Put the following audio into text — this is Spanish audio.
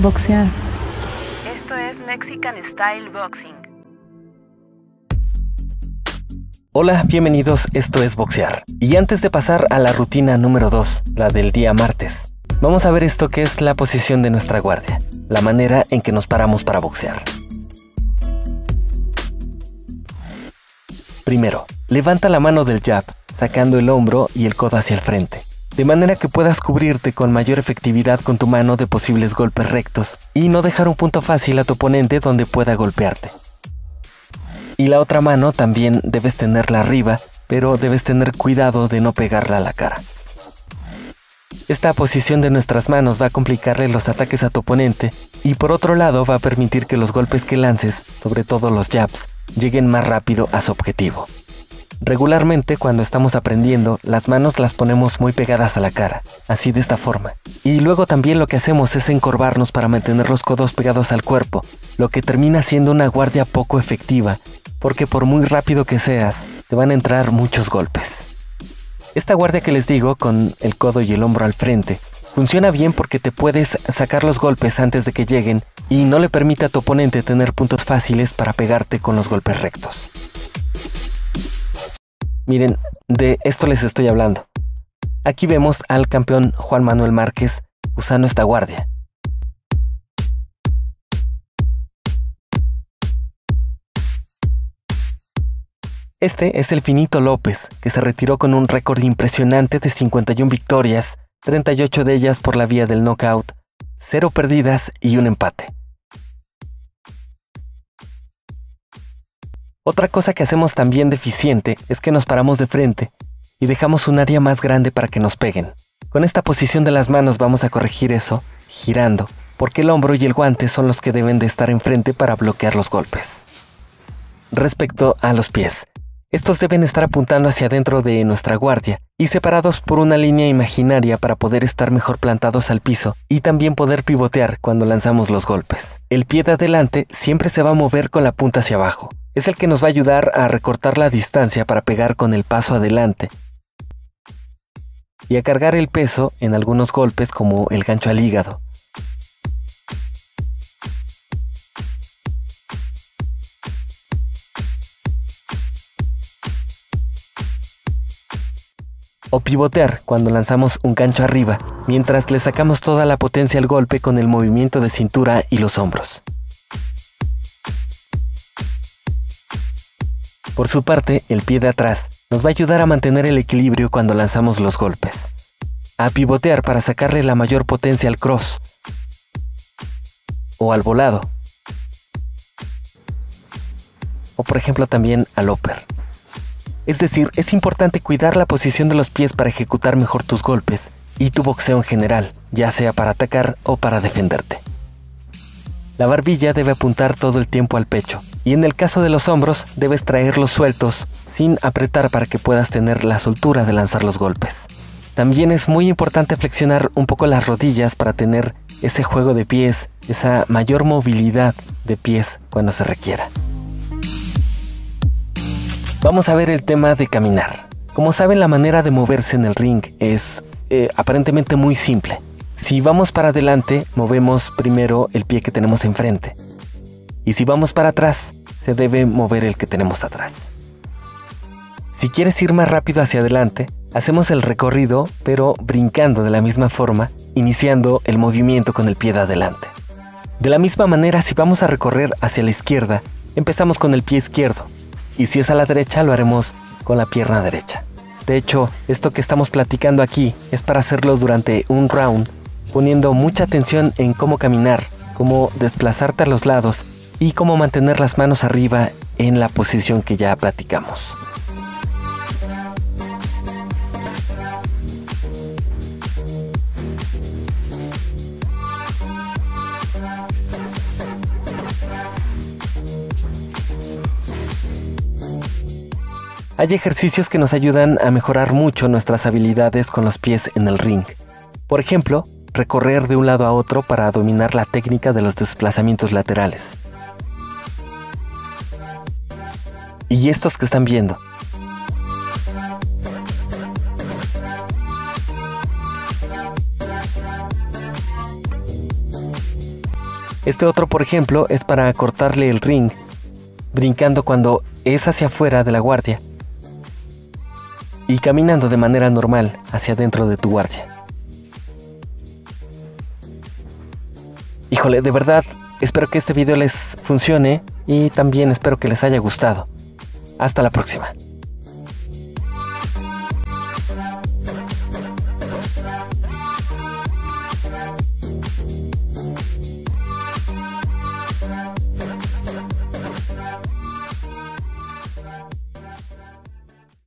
Boxear. Esto es Mexican Style Boxing. Hola, bienvenidos, esto es Boxear. Y antes de pasar a la rutina número 2, la del día martes, vamos a ver esto que es la posición de nuestra guardia, la manera en que nos paramos para boxear. Primero, levanta la mano del jab, sacando el hombro y el codo hacia el frente, de manera que puedas cubrirte con mayor efectividad con tu mano de posibles golpes rectos y no dejar un punto fácil a tu oponente donde pueda golpearte. Y la otra mano también debes tenerla arriba, pero debes tener cuidado de no pegarla a la cara. Esta posición de nuestras manos va a complicarle los ataques a tu oponente y por otro lado va a permitir que los golpes que lances, sobre todo los jabs, lleguen más rápido a su objetivo. Regularmente cuando estamos aprendiendo, las manos las ponemos muy pegadas a la cara, así de esta forma. Y luego también lo que hacemos es encorvarnos para mantener los codos pegados al cuerpo, lo que termina siendo una guardia poco efectiva, porque por muy rápido que seas, te van a entrar muchos golpes. Esta guardia que les digo, con el codo y el hombro al frente, funciona bien porque te puedes sacar los golpes antes de que lleguen y no le permite a tu oponente tener puntos fáciles para pegarte con los golpes rectos. Miren, de esto les estoy hablando. Aquí vemos al campeón Juan Manuel Márquez usando esta guardia. Este es el Finito López, que se retiró con un récord impresionante de 51 victorias, 38 de ellas por la vía del knockout, 0 perdidas y un empate. Otra cosa que hacemos también deficiente es que nos paramos de frente y dejamos un área más grande para que nos peguen. Con esta posición de las manos vamos a corregir eso, girando, porque el hombro y el guante son los que deben de estar enfrente para bloquear los golpes. Respecto a los pies, estos deben estar apuntando hacia adentro de nuestra guardia y separados por una línea imaginaria para poder estar mejor plantados al piso y también poder pivotear cuando lanzamos los golpes. El pie de adelante siempre se va a mover con la punta hacia abajo. Es el que nos va a ayudar a recortar la distancia para pegar con el paso adelante y a cargar el peso en algunos golpes como el gancho al hígado. O pivotear cuando lanzamos un gancho arriba, mientras le sacamos toda la potencia al golpe con el movimiento de cintura y los hombros. Por su parte, el pie de atrás nos va a ayudar a mantener el equilibrio cuando lanzamos los golpes. A pivotear para sacarle la mayor potencia al cross o al volado. O por ejemplo también al upper. Es decir, es importante cuidar la posición de los pies para ejecutar mejor tus golpes y tu boxeo en general, ya sea para atacar o para defenderte. La barbilla debe apuntar todo el tiempo al pecho y en el caso de los hombros debes traerlos sueltos sin apretar para que puedas tener la soltura de lanzar los golpes. También es muy importante flexionar un poco las rodillas para tener ese juego de pies, esa mayor movilidad de pies cuando se requiera. Vamos a ver el tema de caminar. Como saben, la manera de moverse en el ring es aparentemente muy simple. Si vamos para adelante, movemos primero el pie que tenemos enfrente. Y si vamos para atrás, se debe mover el que tenemos atrás. Si quieres ir más rápido hacia adelante, hacemos el recorrido, pero brincando de la misma forma, iniciando el movimiento con el pie de adelante. De la misma manera, si vamos a recorrer hacia la izquierda, empezamos con el pie izquierdo. Y si es a la derecha, lo haremos con la pierna derecha. De hecho, esto que estamos platicando aquí es para hacerlo durante un round, poniendo mucha atención en cómo caminar, cómo desplazarte a los lados y cómo mantener las manos arriba en la posición que ya platicamos. Hay ejercicios que nos ayudan a mejorar mucho nuestras habilidades con los pies en el ring. Por ejemplo, recorrer de un lado a otro para dominar la técnica de los desplazamientos laterales. Y estos que están viendo. Este otro, por ejemplo, es para cortarle el ring, brincando cuando es hacia afuera de la guardia y caminando de manera normal hacia dentro de tu guardia. Híjole, de verdad, espero que este video les funcione y también espero que les haya gustado. Hasta la próxima.